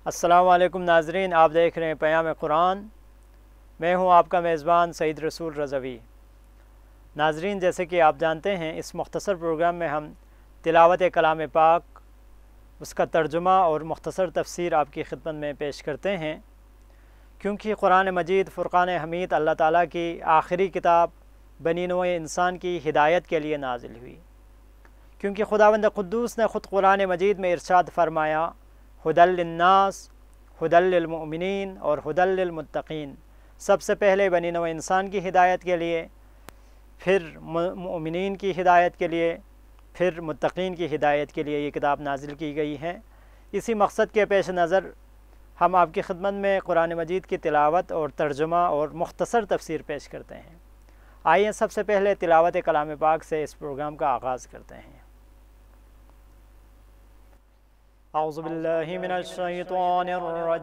अस्सलामु अलैकुम नाज़रीन, आप देख रहे हैं पयाम कुरान। मैं हूं आपका मेज़बान सईद रसूल रज़वी। नाज़रीन, जैसे कि आप जानते हैं, इस मुख्तसर प्रोग्राम में हम तिलावत कलाम पाक, उसका तर्जुमा और मुख्तसर तफसीर आपकी खिदमत में पेश करते हैं, क्योंकि कुरान मजीद फ़ुरक़ान हमीद अल्लाह ताला की आखिरी किताब बनी नौए इंसान की हिदायत के लिए नाजिल हुई। क्योंकि खुदावंद क़ुद्दूस ने ख़ुद कुरान मजीद में इरशाद फरमाया, हुदल लिन्नास, हुदल लिलमुमिनीन और हुदल लिलमुत्तक़ीन। सबसे पहले बनी नौए इंसान की हिदायत के लिए, फिर मुमिनीन की हिदायत के लिए, फिर मुत्तक़ीन की हिदायत के लिए ये किताब नाजिल की गई है। इसी मकसद के पेश नज़र हम आपकी खिदमत में कुरान मजीद की तिलावत और तर्जुमा और मुख्तसर तफसीर पेश करते हैं। आइए सबसे पहले तिलावत कलाम पाक से इस प्रोग्राम का आगाज़ करते हैं। औज़ु बिल्लाहि मिनश शैतानिर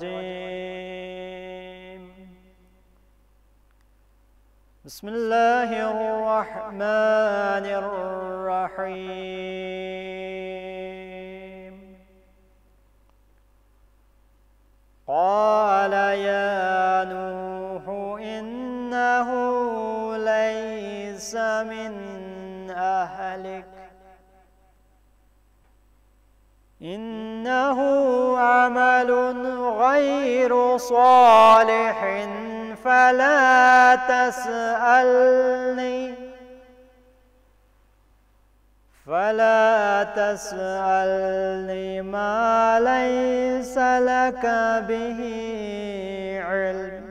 रजीम। बिस्मिल्लाहिर रहमानिर रहीम। क़ाल या नूह इन्नहु लैसा मिन अहलिक इन्नहु अमलुन गैरु सालिहिन फला तसअलनी मा लैसा लक बिही इल्म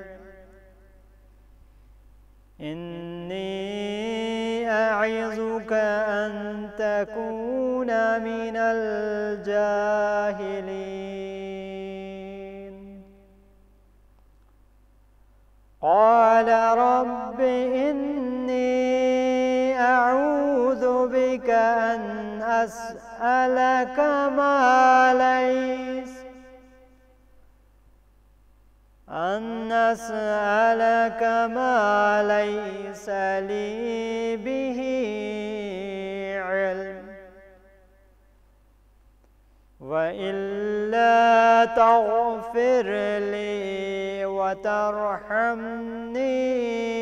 इन्नी अइज़ुक अन तकून मिनल जाहिलीन। क़ाल रब्बि इन्नी अऊज़ु बिक अन अस्अलक मा लैसा ली बिही इल्म व इल्ला तग़फ़िर ली व तरहमनी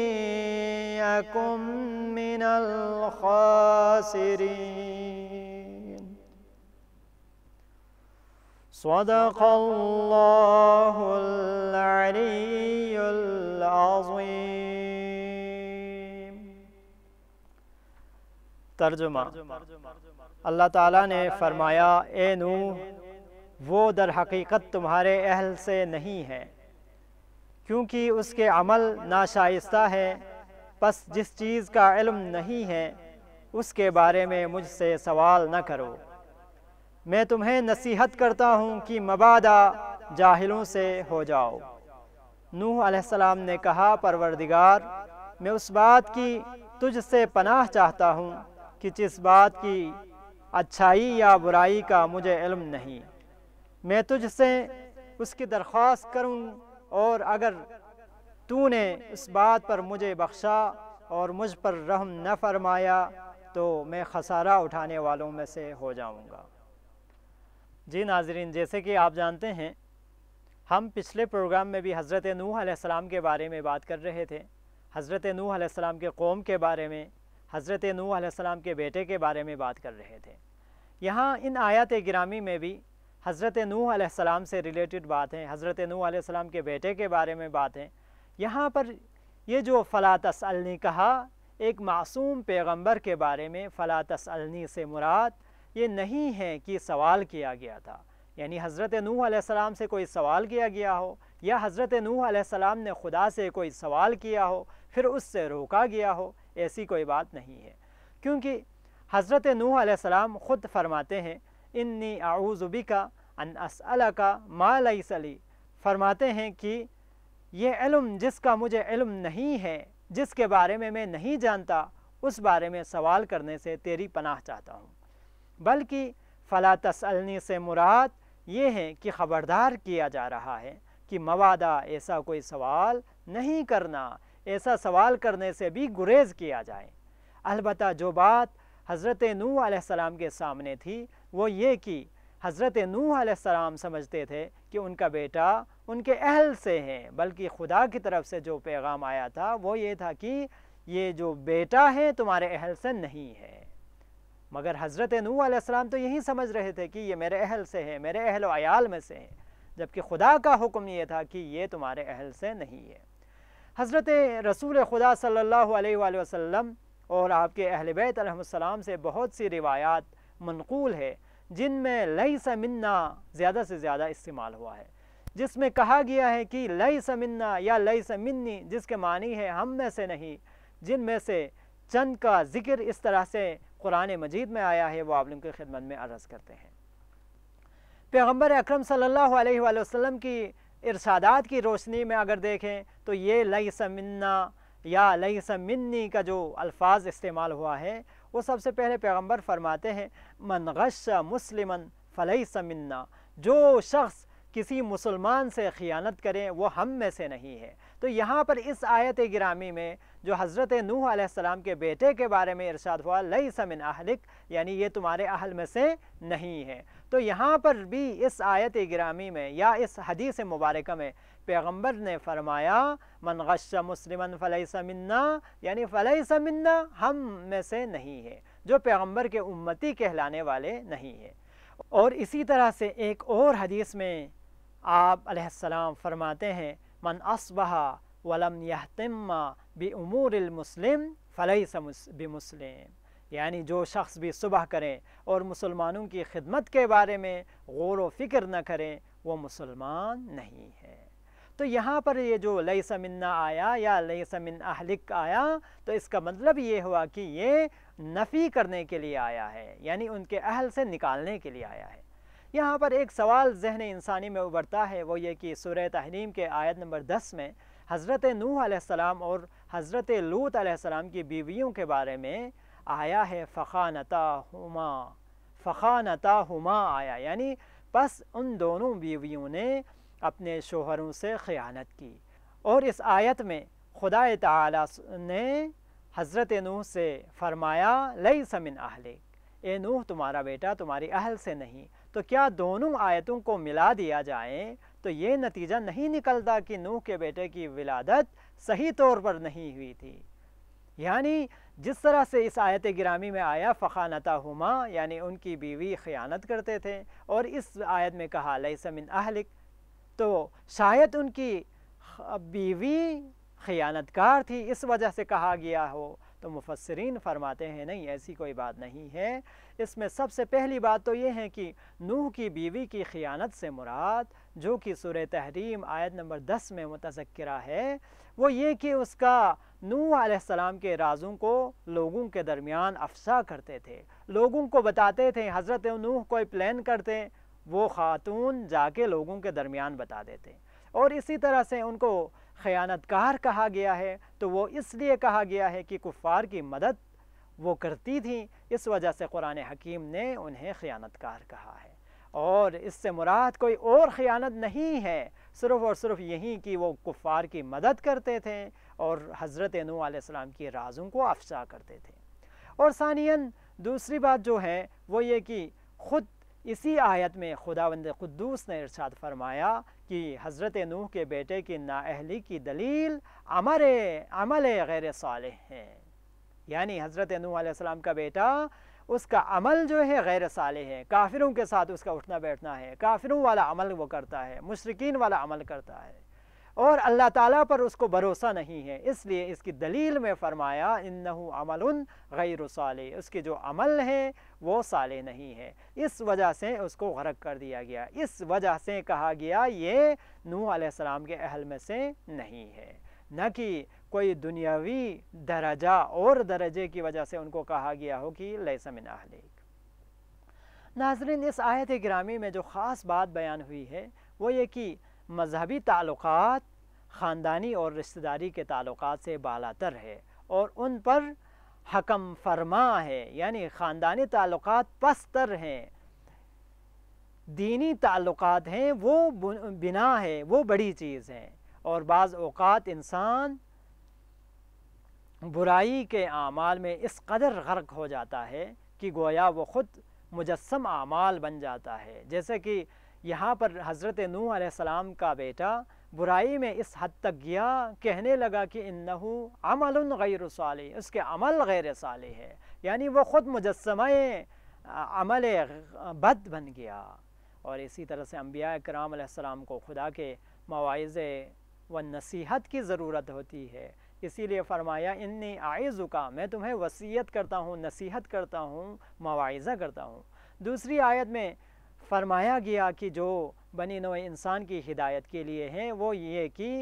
अकुन मिनल ख़ासिरीन। सदक़ल्लाहुल अलियुल अज़ीम। तर्जुमा। अल्लाह ताला ने फरमाया, ए नूह, वो दर हकीकत तुम्हारे अहल से नहीं है, क्योंकि उसके अमल नाशाइस्ता है। बस जिस चीज़ का इल्म नहीं है उसके बारे में मुझसे सवाल न करो। मैं तुम्हें नसीहत करता हूँ कि मबादा जाहिलों से हो जाओ। नूह अलैहिस्सलाम ने कहा, परवरदिगार, मैं उस बात की तुझसे पनाह चाहता हूँ कि जिस बात की अच्छाई या बुराई का मुझे इल्म नहीं। मैं तुझसे उसकी दरख्वास्त करूँ, और अगर तूने इस बात पर मुझे बख्शा और मुझ पर रहम न फरमाया तो मैं खसारा उठाने वालों में से हो जाऊँगा। जी नाज़रीन, जैसे कि आप जानते हैं, हम पिछले प्रोग्राम में भी हज़रत नूह अलैहिस्सलाम के बारे में बात कर रहे थे। हज़रत नूह अलैहिस्सलाम के कौम के बारे में, हज़रत नूह अलैहिस्सलाम के बेटे के बारे में बात कर रहे थे। यहाँ इन आयत गिरामी में भी हज़रत नूह अलैहिस्सलाम से रिलेटेड बात है, हज़रत नूह अलैहिस्सलाम के बेटे के बारे में बात है। यहाँ पर ये जो फ़ला तसअलनी कहा, एक मासूम पैगंबर के बारे में फ़ला तसअलनी से मुराद ये नहीं है कि सवाल किया गया था, यानी हज़रत नूह अलैहिस्सलाम से कोई सवाल किया गया हो, या हज़रत नूह अलैहिस्सलाम ने खुदा से कोई सवाल किया हो फिर उससे रोका गया हो, ऐसी कोई बात नहीं है। क्योंकि हज़रत नूह अलैहिस्सलाम ख़ुद फरमाते हैं, इन्नी अऊज़ु बिका अन अस्अलका मा लैसा ली। फरमाते हैं कि ये इल्म जिसका मुझे इल्म नहीं है, जिसके बारे में मैं नहीं जानता, उस बारे में सवाल करने से तेरी पनाह चाहता हूँ। बल्कि फ़ला तसअलनी से मुराद ये है कि ख़बरदार किया जा रहा है कि मवादा ऐसा कोई सवाल नहीं करना, ऐसा सवाल करने से भी गुरेज़ किया जाए। अलबत्ता जो बात हज़रत नूह अलैहिस्सलाम के सामने थी वो ये कि حضرت نوح علیہ السلام سمجھتے تھے کہ ان کا بیٹا ان کے اہل سے ہے، بلکہ خدا کی طرف سے جو پیغام آیا تھا وہ یہ تھا کہ یہ جو بیٹا ہے تمہارے اہل سے نہیں ہے۔ مگر حضرت نوح علیہ السلام تو یہی سمجھ رہے تھے کہ یہ میرے اہل سے ہے، میرے اہل و عیال میں سے ہے، جبکہ خدا کا حکم یہ تھا کہ یہ تمہارے اہل سے نہیں ہے۔ حضرت رسول خدا صلی اللہ علیہ وآلہ وسلم اور آپ کے اہل بیت علیہ السلام سے بہت سی روایات منقول ہے جن میں لیس منا زیادہ سے زیادہ استعمال ہوا ہے، جس میں کہا گیا ہے کہ لیس منا یا لیس منی، جس کے معنی ہے ہم میں سے نہیں، جن میں سے چند کا ذکر اس طرح سے قرآن مجید میں آیا ہے، وہ آپ لوگوں کی خدمت میں عرض کرتے ہیں۔ پیغمبر اکرم صلی اللہ علیہ وآلہ وسلم کی ارشادات کی روشنی میں اگر دیکھیں تو یہ لیس منا یا لیس منی کا جو الفاظ استعمال ہوا ہے، وہ سب سے پہلے پیغمبر فرماتے ہیں من غش مسلما فلیس منا، جو شخص کسی مسلمان سے خیانت کرے وہ ہم میں سے نہیں ہے۔ تو یہاں پر اس آیت گرامی میں جو حضرت نوح علیہ السلام کے بیٹے کے بارے میں ارشاد ہوا لیس من اہلک، یعنی یہ تمہارے اہل میں سے نہیں ہے، تو یہاں پر بھی اس آیت گرامی میں یا اس حدیث مبارکہ میں پیغمبر نے فرمایا من غش مسلما فلیس منا، یعنی فلیس منا ہم میں سے نہیں ہے، جو پیغمبر کے امتی کہلانے والے نہیں ہے۔ اور اسی طرح سے ایک اور حدیث میں آپ علیہ السلام فرماتے ہیں من اصبح ولم یہتم بامور المسلم فلیس بمسلم، یعنی جو شخص بھی صبح کرے اور مسلمانوں کی خدمت کے بارے میں غور و فکر نہ کرے وہ مسلمان نہیں ہے۔ تو یہاں پر یہ جو لیس منا آیا یا لیس من اہلک آیا، تو اس کا مطلب یہ ہوا کہ یہ نفی کرنے کے لیے آیا ہے، یعنی ان کے اہل سے نکالنے کے لیے آیا ہے۔ یہاں پر ایک سوال ذہن انسانی میں ابھرتا ہے، وہ یہ کہ سورہ تحریم کے آیت نمبر 10 میں حضرت نوح علیہ السلام اور حضرت لوط علیہ السلام کی بیویوں کے بارے میں آیا ہے فخانتاہما آیا، یعنی پس ان دونوں بیویوں نے اپنے شوہروں سے خیانت کی۔ اور اس آیت میں خدا تعالی نے حضرت نوح سے فرمایا لیس من اہلک، اے نوح تمہارا بیٹا تمہاری اہل سے نہیں۔ تو کیا دونوں آیتوں کو ملا دیا جائے تو یہ نتیجہ نہیں نکلتا کہ نوح کے بیٹے کی ولادت صحیح طور پر نہیں ہوئی تھی؟ یعنی جس طرح سے اس آیت گرامی میں آیا فخانتاہما، یعنی ان کی بیوی خیانت کرتے تھے، اور اس آیت میں کہا لیس من اہلک، تو شاید ان کی بیوی خیانت کار تھی اس وجہ سے کہا گیا ہو۔ تو مفسرین فرماتے ہیں نہیں، ایسی کوئی بات نہیں ہے۔ اس میں سب سے پہلی بات تو یہ ہے کہ نوح کی بیوی کی خیانت سے مراد جو کہ سورہ تحریم آیت نمبر 10 میں متذکرہ ہے، وہ یہ کہ اس کا نوح علیہ السلام کے رازوں کو لوگوں کے درمیان افشا کرتے تھے، لوگوں کو بتاتے تھے۔ حضرت نوح کوئی پلان کرتے، وہ خاتون جا کے لوگوں کے درمیان بتا دیتے، اور اسی طرح سے ان کو خیانت کار کہا گیا ہے۔ تو وہ اس لیے کہا گیا ہے کہ کفار کی مدد وہ کرتی تھیں، اس وجہ سے قرآن حکیم نے انہیں خیانت کار کہا ہے۔ اور اس سے مراد کوئی اور خیانت نہیں ہے، صرف اور صرف یہی کہ وہ کفار کی مدد کرتے تھے اور حضرت نوح علیہ السلام کی رازوں کو افشا کرتے تھے۔ اور ثانیاً دوسری بات جو ہے وہ یہ کہ خود اسی آیت میں خداوند قدوس نے ارشاد فرمایا کہ حضرت نوح کے بیٹے کی نااہلی کی دلیل عمل غیر صالح ہے، یعنی حضرت نوح علیہ السلام کا بیٹا اس کا عمل جو ہے غیر صالح ہے، کافروں کے ساتھ اس کا اٹھنا بیٹھنا ہے، کافروں والا عمل وہ کرتا ہے، مشرکین والا عمل کرتا ہے، اور اللہ تعالیٰ پر اس کو بھروسہ نہیں ہے۔ اس لیے اس کی دلیل میں فرمایا انہو عمل غیر صالح، اس کے جو عمل ہے وہ صالح نہیں ہے، اس وجہ سے اس کو غرق کر دیا گیا، اس وجہ سے کہا گیا یہ نوح علیہ السلام کے اہل میں سے نہیں ہے، نہ کہ کوئی دنیاوی درجہ اور درجے کی وجہ سے ان کو کہا گیا ہو کہ لیس من اہلک۔ ناظرین، اس آیت گرامی میں جو خاص بات بیان ہوئی ہے وہ یہ کہ مذہبی تعلقات خاندانی اور رشتہ داری کے تعلقات سے بالاتر ہے اور ان پر حکم فرما ہے، یعنی خاندانی تعلقات پستر ہیں، دینی تعلقات ہیں وہ بنا ہے، وہ بڑی چیز ہے۔ اور بعض اوقات انسان برائی کے اعمال میں اس قدر غرق ہو جاتا ہے کہ گویا وہ خود مجسم اعمال بن جاتا ہے۔ جیسے کہ یہاں پر حضرت نوح علیہ السلام کا بیٹا برائی میں اس حد تک گیا، کہنے لگا کہ انہو عمل غیر صالح، اس کے عمل غیر صالح ہے، یعنی وہ خود مجسمہ عمل بد بن گیا۔ اور اسی طرح سے انبیاء کرام علیہ السلام کو خدا کے مواعظے و نصیحت کی ضرورت ہوتی ہے، اسی لیے فرمایا انی اعظک، میں تمہیں وصیت کرتا ہوں، نصیحت کرتا ہوں، مواعظہ کرتا ہوں۔ دوسری آیت میں فرمایا گیا کہ جو بنی نوع انسان کی ہدایت کے لیے ہیں وہ یہ کہ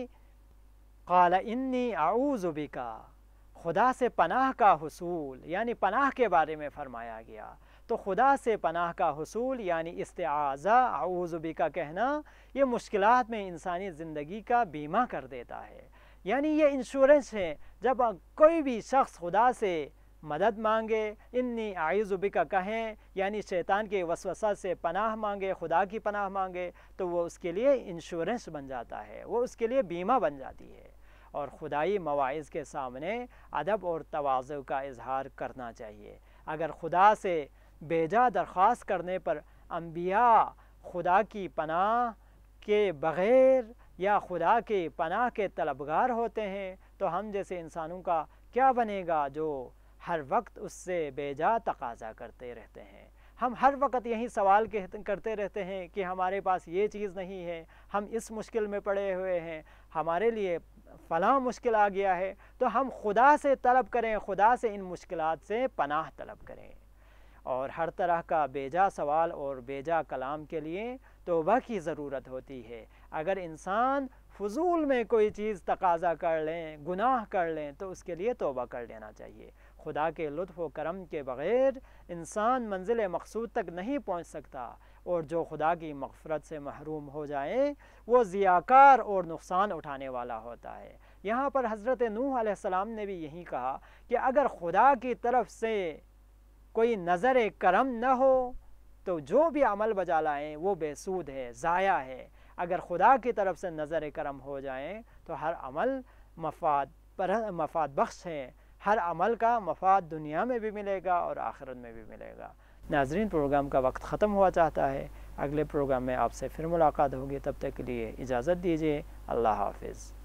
قال انی اعوذ بک، خدا سے پناہ کا حصول، یعنی پناہ کے بارے میں فرمایا گیا۔ تو خدا سے پناہ کا حصول یعنی استعاذہ، اعوذ بک کہنا، یہ مشکلات میں انسانی زندگی کا بیمہ کر دیتا ہے، یعنی یہ انشورنس ہے۔ جب کوئی بھی شخص خدا سے مدد مانگے، انی اعوذ بک کہیں، یعنی شیطان کے وسوسہ سے پناہ مانگے، خدا کی پناہ مانگے، تو وہ اس کے لیے انشورنس بن جاتا ہے، وہ اس کے لیے بیمہ بن جاتی ہے۔ اور خدائی مواعظ کے سامنے ادب اور تواضع کا اظہار کرنا چاہیے۔ اگر خدا سے بیجا درخواست کرنے پر انبیاء خدا کی پناہ کے بغیر یا خدا کے پناہ کے طلبگار ہوتے ہیں تو ہم جیسے انسانوں کا کیا بنے گا جو ہر وقت اس سے بیجا تقاضا کرتے رہتے ہیں۔ ہم ہر وقت یہی سوال کرتے رہتے ہیں کہ ہمارے پاس یہ چیز نہیں ہے، ہم اس مشکل میں پڑے ہوئے ہیں، ہمارے لیے فلاں مشکل آ گیا ہے، تو ہم خدا سے طلب کریں، خدا سے ان مشکلات سے پناہ طلب کریں۔ اور ہر طرح کا بیجا سوال اور بیجا کلام کے لیے توبہ کی ضرورت ہوتی ہے۔ اگر انسان فضول میں کوئی چیز تقاضا کر لیں، گناہ کر لیں، تو اس کے لیے توبہ کر لینا چاہیے۔ خدا کے لطف و کرم کے بغیر انسان منزل مقصود تک نہیں پہنچ سکتا، اور جو خدا کی مغفرت سے محروم ہو جائے وہ ضیاءکار اور نقصان اٹھانے والا ہوتا ہے۔ یہاں پر حضرت نوح علیہ السلام نے بھی یہی کہا کہ اگر خدا کی طرف سے کوئی نظر کرم نہ ہو تو جو بھی عمل بجا لائیں وہ بے سود ہے، ضائع ہے۔ اگر خدا کی طرف سے نظر کرم ہو جائیں تو ہر عمل مفاد بخش ہے، ہر عمل کا مفاد دنیا میں بھی ملے گا اور آخرت میں بھی ملے گا۔ ناظرین، پروگرام کا وقت ختم ہوا چاہتا ہے، اگلے پروگرام میں آپ سے پھر ملاقات ہوگی، تب تک کے لیے اجازت دیجیے، اللہ حافظ۔